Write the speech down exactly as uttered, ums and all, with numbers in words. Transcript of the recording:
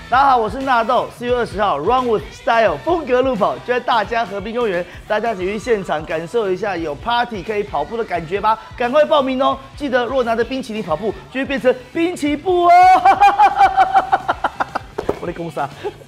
大家好，我是纳豆。四月二十号 ，Run with Style 风格路跑就在大江河滨公园，大家请去现场感受一下有 party 可以跑步的感觉吧！赶快报名哦！记得若拿着冰淇淋跑步，就会变成冰淇步哦！我的公杀。